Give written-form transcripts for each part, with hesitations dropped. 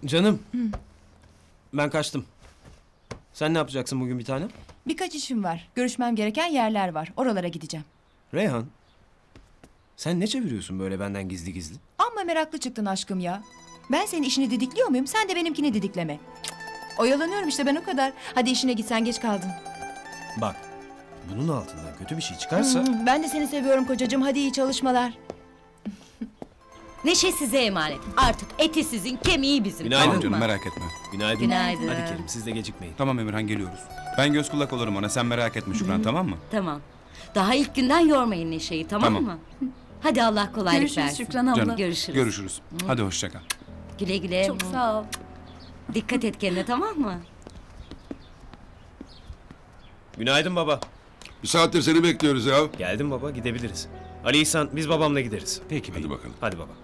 Canım. Ben kaçtım. Sen ne yapacaksın bugün bir tanem? Birkaç işim var. Görüşmem gereken yerler var. Oralara gideceğim. Reyhan. Sen ne çeviriyorsun böyle benden gizli gizli? Amma meraklı çıktın aşkım ya. Ben senin işini didikliyor muyum? Sen de benimkini didikleme. Oyalanıyorum işte ben o kadar. Hadi işine git sen geç kaldın. Bak. Bunun altından kötü bir şey çıkarsa... Ben de seni seviyorum kocacığım. Hadi iyi çalışmalar. Neşe size emanet. Artık eti sizin, kemiği bizim. Günaydın tamam Canım mı? merak etme. Günaydın. Günaydın. Hadi Kerim siz de gecikmeyin. Tamam Emirhan geliyoruz. Ben göz kulak olurum ona, sen merak etme Şükran, tamam mı? Tamam. Daha ilk günden yormayın Neşe'yi, tamam Tamam. mı? Hadi Allah kolaylık Görüşürüz versin. Şükran abla. Canım, Görüşürüz. Görüşürüz. Hadi hoşça kal. Güle güle. Çok sağ ol. Dikkat et kendine, tamam mı? Günaydın baba. Bir saattir seni bekliyoruz ya. Geldim baba gidebiliriz. Ali İhsan biz babamla gideriz. Peki Hadi bakalım. Hadi baba.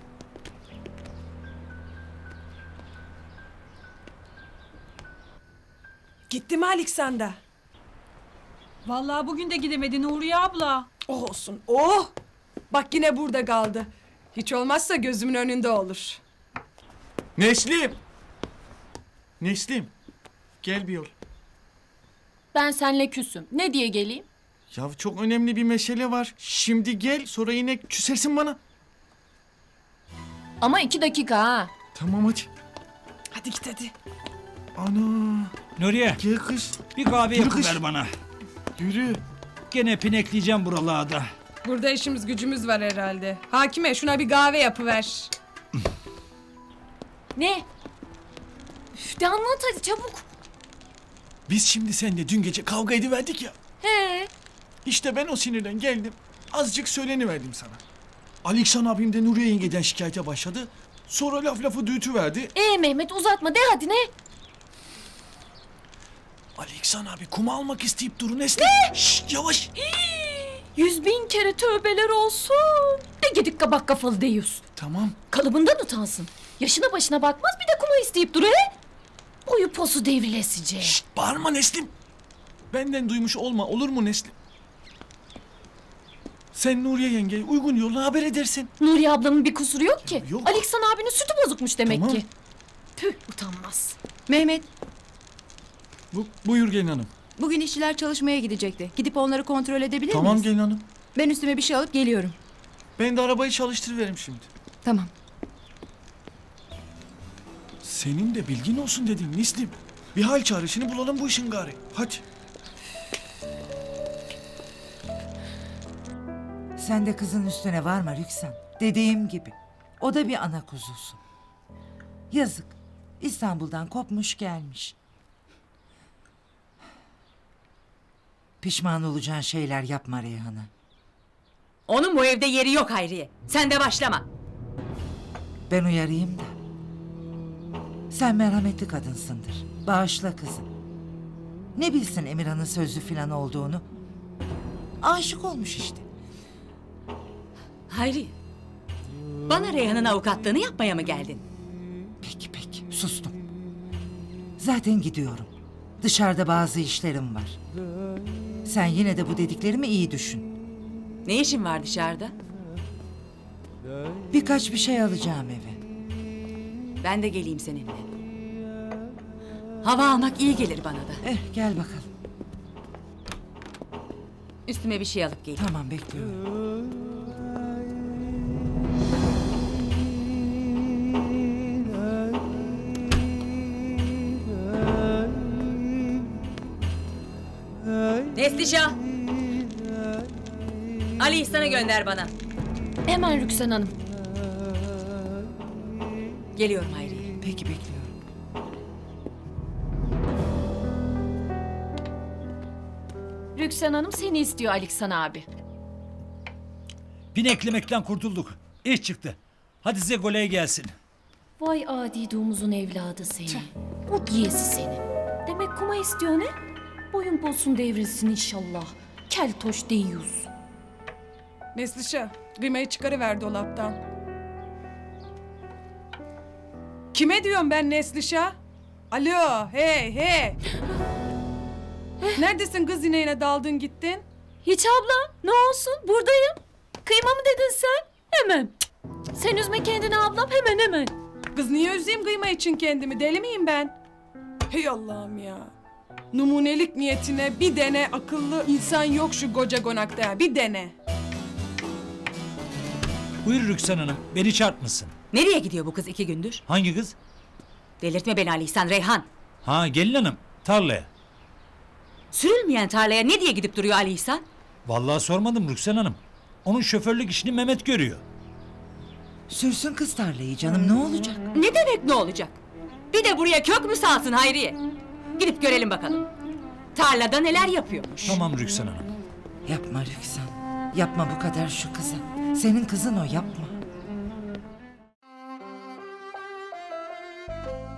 Gitti mi Alexander? Vallahi bugün de gidemedi Nuriye abla. Oh olsun. Oh! Bak yine burada kaldı. Hiç olmazsa gözümün önünde olur. Neslim! Neslim! Gel bir yol. Ben seninle küsüm. Ne diye geleyim? Ya çok önemli bir mesele var. Şimdi gel, sonra yine küsersin bana. Ama 2 dakika ha. Tamam hadi. Hadi git hadi. Ana! Nuriye, Gel kız. bir kahve Yürü kız. yapıver bana. Yürü. Gene pinekleyeceğim buralarda. Burada işimiz gücümüz var herhalde. Hakime şuna bir kahve yapıver. Ne? Üf, de anlat hadi çabuk. Biz şimdi seninle dün gece kavga ediverdik ya. He. İşte ben o sinirden geldim. Azıcık söyleniverdim sana. Aleksan abim de Nuriye yengeden şikayete başladı. Sonra lafı düğütüverdi. Mehmet uzatma de hadi ne? Aleksan abi kuma almak isteyip durun Neslim. Ne? Şşt yavaş. 100.000 kere tövbeler olsun. De gedik kabak kafalı deyus. Tamam. Kalıbından utansın. Yaşına başına bakmaz bir de kuma isteyip dur he. Boyu posu devrilesice. Şşt bağırma Neslim. Benden duymuş olma olur mu Neslim? Sen Nuriye yengeye uygun yolla haber edersin. Nuriye ablamın bir kusuru yok ki. Yok. Aleksan abinin sütü bozukmuş demek Tamam. ki. Tüh utanmaz. Mehmet, Buyur gelin hanım. bugün işçiler çalışmaya gidecekti. Gidip onları kontrol edebilir Tamam miyiz? gelin hanım. Ben üstüme bir şey alıp geliyorum. Ben de arabayı çalıştırıverim şimdi. Tamam. Senin de bilgin olsun dedim Neslim. Bir hal çaresini bulalım bu işin gari. Hadi. Sen de kızın üstüne varma Rüksan. Dediğim gibi. O da bir ana kuzusu. Yazık. İstanbul'dan kopmuş gelmiş. Pişman olacağın şeyler yapma Reyhan'a. Onun bu evde yeri yok Hayriye. Sen de başlama. Ben uyarayım da. Sen merhametli kadınsındır. Bağışla kızım. Ne bilsin Emirhan'ın sözlü filan olduğunu. Aşık olmuş işte. Hayriye. Bana Reyhan'ın avukatlığını yapmaya mı geldin? Peki sustum. Zaten gidiyorum. Dışarıda bazı işlerim var. Sen yine de bu dediklerimi iyi düşün. Ne işin var dışarıda? Birkaç bir şey alacağım eve. Ben de geleyim seninle. Hava almak iyi gelir bana da. Gel bakalım. Üstüme bir şey alıp geleyim. Tamam bekliyorum. Neslişah! Ali İhsan'ı gönder bana. Hemen Rüksan Hanım. Geliyorum Hayriye. Peki bekliyorum. Rüksan Hanım seni istiyor Aleksan abi. Pineklemekten kurtulduk. İş çıktı. Hadi size goley gelsin. Vay adi domuzun evladı seni. Bu diyesi seni. Demek kuma istiyor ne? Boyun posun devrilsin inşallah. Keltoş deyuz. Neslişah, kıymayı çıkarıver dolaptan. Kime diyorum ben Neslişah? Alo, hey. Neredesin kız yine daldın gittin? Hiç abla ne olsun buradayım. Kıyma mı dedin sen? Hemen. Sen üzme kendini ablam hemen. Kız niye üzeyim kıyma için kendimi? Deli miyim ben? Hey Allah'ım ya. Numunelik niyetine bir dene akıllı insan yok şu koca konakta ya. Bir dene. Buyur Rüksan Hanım. Beni çarpmışsın. Nereye gidiyor bu kız 2 gündür? Hangi kız? Delirtme beni Ali İhsan, Reyhan. Ha gelin hanım. Tarlaya. Sürülmeyen tarlaya ne diye gidip duruyor Ali İhsan? Vallahi sormadım Rüksan Hanım. Onun şoförlük işini Mehmet görüyor. Sürsün kız tarlayı canım, ne olacak? Ne demek ne olacak? Bir de buraya kök mü salsın Hayriye? Gidip görelim bakalım. Tarlada neler yapıyormuş. Tamam Rüksan Hanım. Yapma Rüksan. Yapma bu kadar şu kıza. Senin kızın o, yapma.